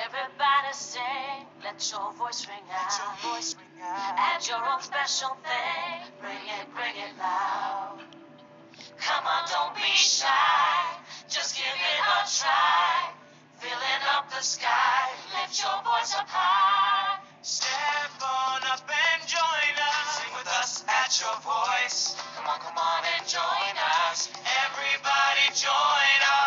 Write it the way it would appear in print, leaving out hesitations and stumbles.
Everybody sing, let your voice ring out. Let your voice ring out. Add your own special thing, bring it loud. Come on, don't be shy, just give it a try. Filling up the sky, lift your voice up high. Step on up and join us. Sing with us at your voice. Come on and join us. Everybody join us.